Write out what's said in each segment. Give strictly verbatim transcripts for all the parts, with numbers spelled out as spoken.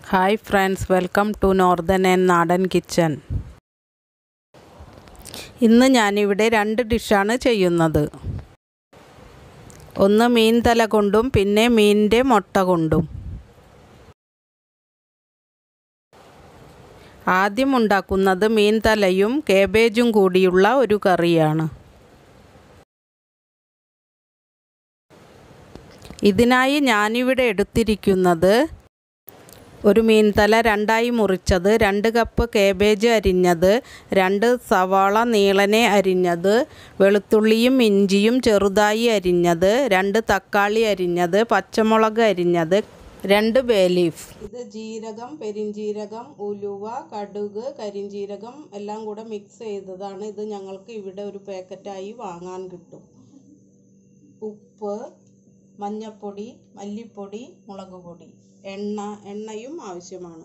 Hi friends, welcome to Northern and Nadan Kitchen. ഇന്ന് ഞാൻ ഇവിടെ രണ്ട് ഡിഷാണ് ചെയ്യുന്നത്. ഒന്ന് മീൻ തല കൊണ്ടും പിന്നെ മീനിന്റെ മുട്ട കൊണ്ടും. ആദ്യം ഉണ്ടാക്കുന്നത് മീൻ തലയും കാബേജും കൂടിയുള്ള ഒരു കറിയാണ്. ഇതിനായി ഞാൻ ഇവിടെ എടുത്തിരിക്കുന്നത് ഒരു മീൻ തല രണ്ടായി മുറിച്ചത്, രണ്ട് കപ്പ് കാബേജ് അരിഞ്ഞത്, രണ്ട് സവാള നീളനെ അരിഞ്ഞത്, വെളുത്തുള്ളിയും ഇഞ്ചിയും ചെറുതായി അരിഞ്ഞത്, രണ്ട് തക്കാളി അരിഞ്ഞത്, പച്ചമുളക് അരിഞ്ഞത്, രണ്ട് ബേ ലീഫ്. ഇത് ജീരകം, പെരിഞ്ജീരകം, ഉലുവ, കടുക്, കരിഞ്ജീരകം എല്ലാം കൂടെ മിക്സ് ചെയ്തതാണ്. ഇത് ഞങ്ങൾക്ക് ഇവിടെ ഒരു പാക്കറ്റായി വാങ്ങാൻ കിട്ടും. ഉപ്പ്, മഞ്ഞൾപ്പൊടി, മല്ലിപ്പൊടി, മുളക് പൊടി, എണ്ണ എണ്ണയും ആവശ്യമാണ്.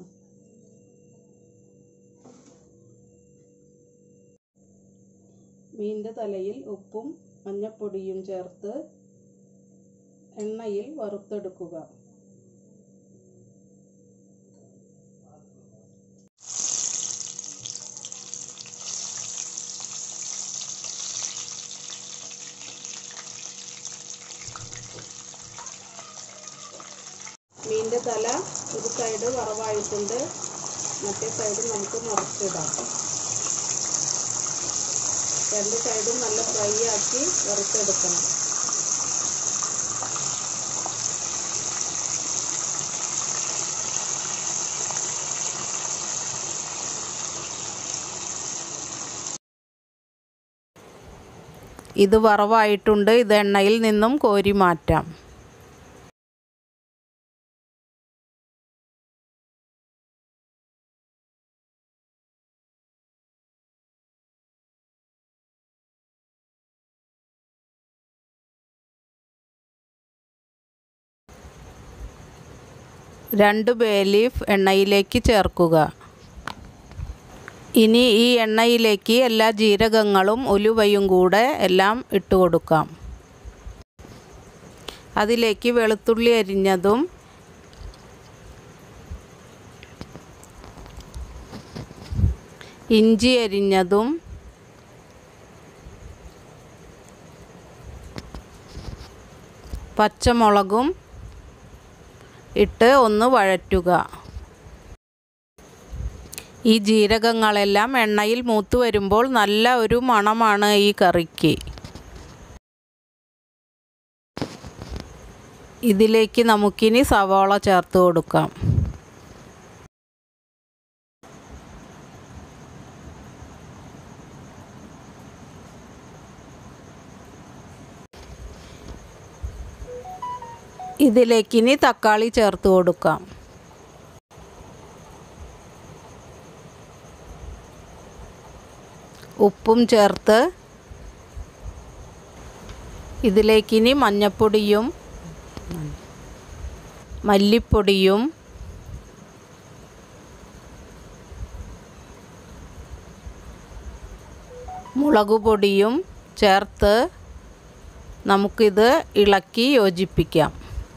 മീനിന്റെ തലയിൽ ഉപ്പും മഞ്ഞൾപ്പൊടിയും ചേർത്ത് എണ്ണയിൽ വറുത്തെടുക്കുക. മീനിന്റെ തല ഒരു സൈഡ് വറവായിട്ടുണ്ട്, മറ്റേ സൈഡ് നമുക്ക് മറിച്ചിടാം. രണ്ട് സൈഡും നല്ല ഫ്രൈ ആക്കി വറുത്തെടുക്കണം. ഇത് വറവായിട്ടുണ്ട്. ഇത് എണ്ണയിൽ നിന്നും കോരി മാറ്റാം. രണ്ട് ബേ ലീഫ് എണ്ണയിലേക്ക് ചേർക്കുക. ഇനി ഈ എണ്ണയിലേക്ക് എല്ലാ ജീരകങ്ങളും ഉലുവയും കൂടെ എല്ലാം ഇട്ട് കൊടുക്കാം. അതിലേക്ക് വെളുത്തുള്ളി അരിഞ്ഞതും ഇഞ്ചി അരിഞ്ഞതും പച്ചമുളകും ഇട്ട് ഒന്ന് വഴറ്റുക. ഈ ജീരകങ്ങളെല്ലാം എണ്ണയിൽ മൂത്ത് വരുമ്പോൾ നല്ല ഒരു മണമാണ് ഈ കറിക്ക്. ഇതിലേക്ക് നമുക്കിനി സവാള ചേർത്ത് കൊടുക്കാം. ഇതിലേക്കിനി തക്കാളി ചേർത്ത് കൊടുക്കാം. ഉപ്പും ചേർത്ത് ഇതിലേക്കിനി മഞ്ഞൾപ്പൊടിയും മല്ലിപ്പൊടിയും മുളക് പൊടിയും ചേർത്ത് നമുക്കിത് ഇളക്കി യോജിപ്പിക്കാം.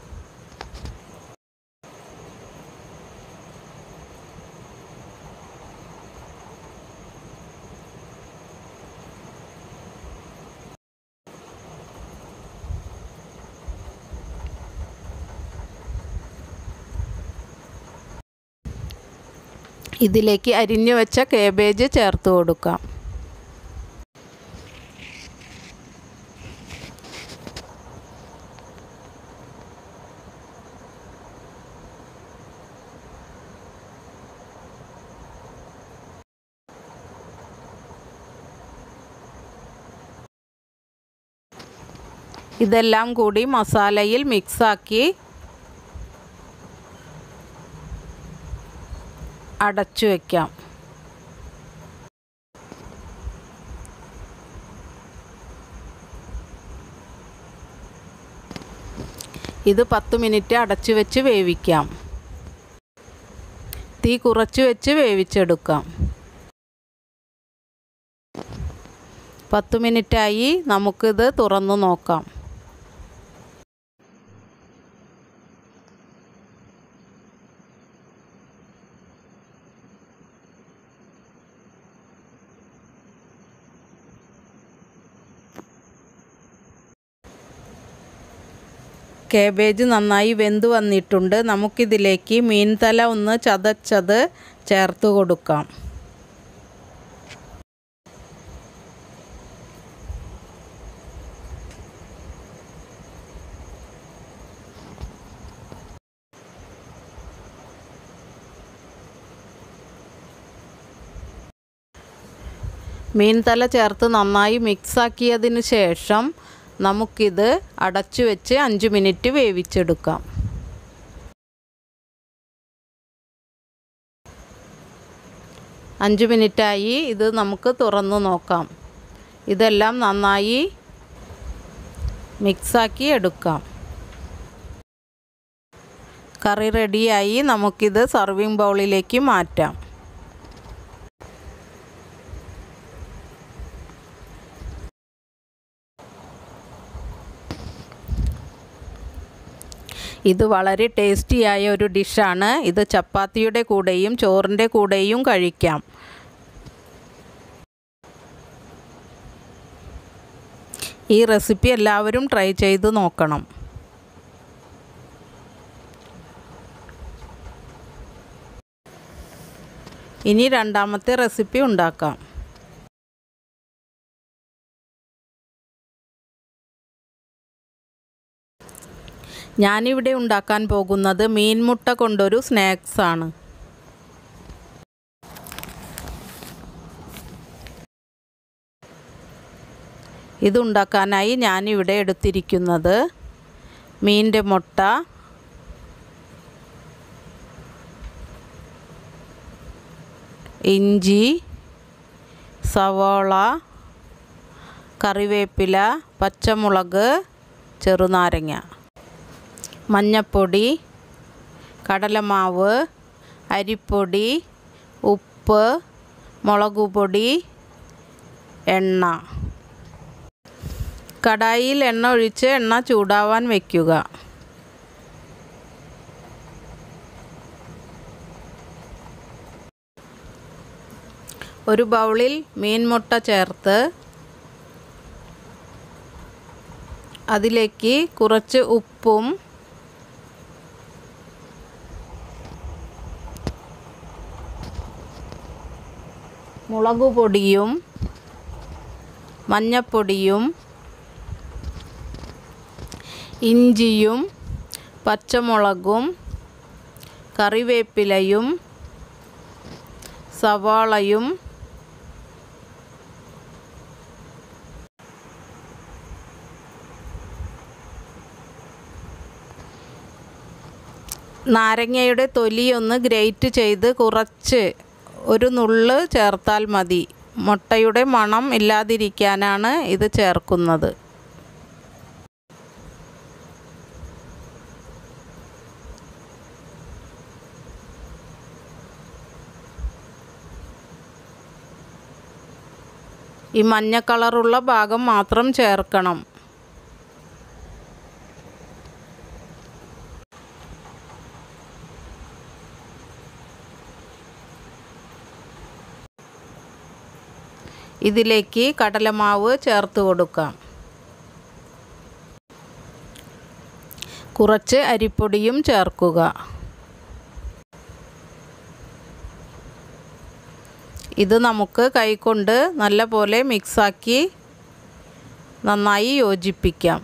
ഇതിലേക്ക് അരിഞ്ഞു വെച്ച കാബേജ് ചേർത്ത് കൊടുക്കാം. ഇതെല്ലാം കൂടി മസാലയിൽ മിക്സാക്കി അടച്ചു വയ്ക്കാം. ഇത് പത്ത് മിനിറ്റ് അടച്ചു വെച്ച് വേവിക്കാം. തീ കുറച്ച് വെച്ച് വേവിച്ചെടുക്കാം. പത്ത് മിനിറ്റായി. നമുക്കിത് തുറന്നു നോക്കാം. കാബേജ് നന്നായി വെന്ത് വന്നിട്ടുണ്ട്. നമുക്കിതിലേക്ക് മീൻ തല ഒന്ന് ചതച്ചത് ചേർത്ത് കൊടുക്കാം. മീൻ തല ചേർത്ത് നന്നായി മിക്സാക്കിയതിന് ശേഷം നമുക്കിത് അടച്ചു വെച്ച് അഞ്ച് മിനിറ്റ് വേവിച്ചെടുക്കാം. അഞ്ച് മിനിറ്റായി. ഇത് നമുക്ക് തുറന്നു നോക്കാം. ഇതെല്ലാം നന്നായി മിക്സാക്കി എടുക്കാം. കറി റെഡിയായി. നമുക്കിത് സർവിങ് ബൗളിലേക്ക് മാറ്റാം. ഇത് വളരെ ടേസ്റ്റിയായ ഒരു ഡിഷാണ്. ഇത് ചപ്പാത്തിയുടെ കൂടെയും ചോറിൻ്റെ കൂടെയും കഴിക്കാം. ഈ റെസിപ്പി എല്ലാവരും ട്രൈ ചെയ്ത് നോക്കണം. ഇനി രണ്ടാമത്തെ റെസിപ്പി ഉണ്ടാക്കാം. ഞാനിവിടെ ഉണ്ടാക്കാൻ പോകുന്നത് മീൻമുട്ട കൊണ്ടൊരു സ്നാക്സ് ആണ്. ഇതുണ്ടാക്കാനായി ഞാനിവിടെ എടുത്തിരിക്കുന്നത് മീനിൻ്റെ മുട്ട, ഇഞ്ചി, സവാള, കറിവേപ്പില, പച്ചമുളക്, ചെറുനാരങ്ങ, മഞ്ഞപ്പൊടി, കടലമാവ്, അരിപ്പൊടി, ഉപ്പ്, മുളകുപൊടി, എണ്ണ. കടായിയിൽ എണ്ണ ഒഴിച്ച് എണ്ണ ചൂടാവാൻ വയ്ക്കുക. ഒരു ബൗളിൽ മീൻമുട്ട ചേർത്ത് അതിലേക്ക് കുറച്ച് ഉപ്പും മുളകുപൊടിയും മഞ്ഞപ്പൊടിയും ഇഞ്ചിയും പച്ചമുളകും കറിവേപ്പിലയും സവാളയും നാരങ്ങയുടെ തൊലിയൊന്ന് ഗ്രേറ്റ് ചെയ്ത് കുറച്ച് ഒരു നുള്ള് ചേർത്താൽ മതി. മുട്ടയുടെ മണം ഇല്ലാതിരിക്കാനാണ് ഇത് ചേർക്കുന്നത്. ഈ മഞ്ഞ കളറുള്ള ഭാഗം മാത്രം ചേർക്കണം. ഇതിലേക്ക് കടലമാവ് ചേർത്ത് കൊടുക്കാം. കുറച്ച് അരിപ്പൊടിയും ചേർക്കുക. ഇത് നമുക്ക് കൈകൊണ്ട് നല്ലപോലെ മിക്സാക്കി നന്നായി യോജിപ്പിക്കാം.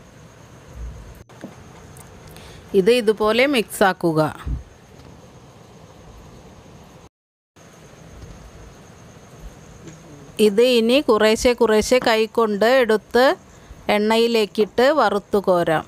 ഇത് ഇതുപോലെ മിക്സാക്കുക. ഇത് ഇനി കുറേശ്ശെ കുറേശ്ശെ കൈകൊണ്ട് എടുത്ത് എണ്ണയിലേക്കിട്ട് വറുത്തു കോരാം.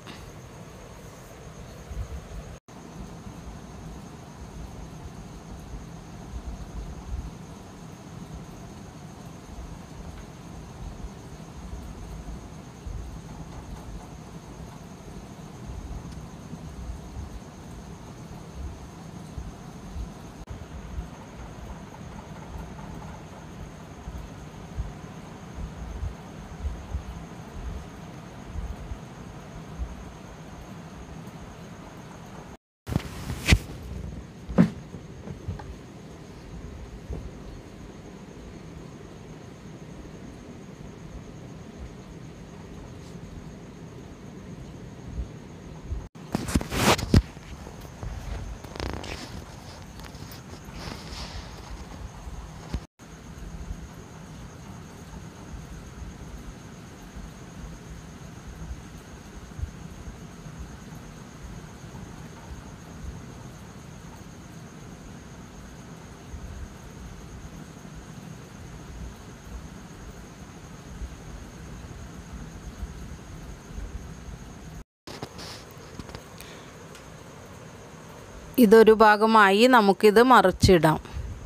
ഇതൊരു ഭാഗമായി നമുക്കിത് മറിച്ചിടാം.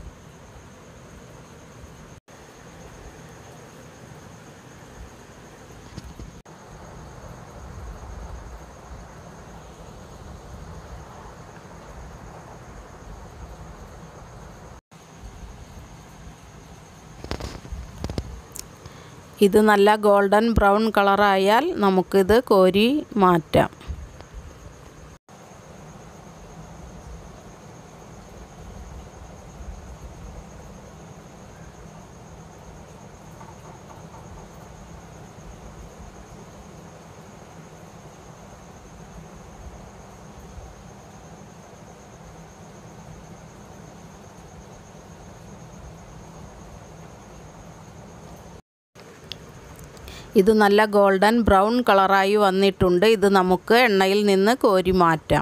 ഇത് നല്ല ഗോൾഡൻ ബ്രൗൺ കളറായാൽ നമുക്കിത് കോരി മാറ്റാം. ഇത് നല്ല ഗോൾഡൻ ബ്രൗൺ കളറായി വന്നിട്ടുണ്ട്. ഇത് നമുക്ക് എണ്ണയിൽ നിന്ന് കോരി മാറ്റാം.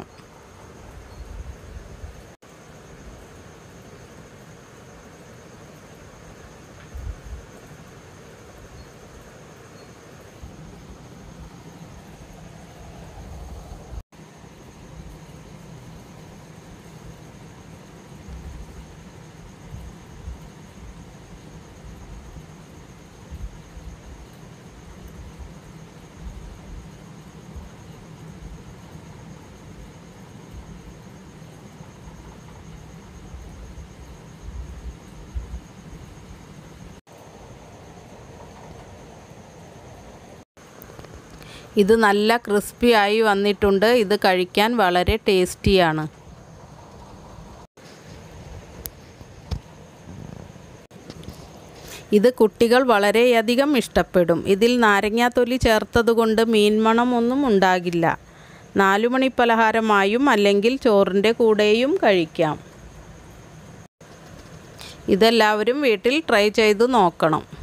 ഇത് നല്ല ക്രിസ്പി ആയി വന്നിട്ടുണ്ട്. ഇത് കഴിക്കാൻ വളരെ ടേസ്റ്റിയാണ്. ഇത് കുട്ടികൾ വളരെയധികം ഇഷ്ടപ്പെടും. ഇതിൽ നാരങ്ങാത്തൊലി ചേർത്തതുകൊണ്ട് മീൻമണം ഒന്നും ഉണ്ടാകില്ല. നാലുമണി പലഹാരമായും അല്ലെങ്കിൽ ചോറിൻ്റെ കൂടെയും കഴിക്കാം. ഇതെല്ലാവരും വീട്ടിൽ ട്രൈ ചെയ്തു നോക്കണം.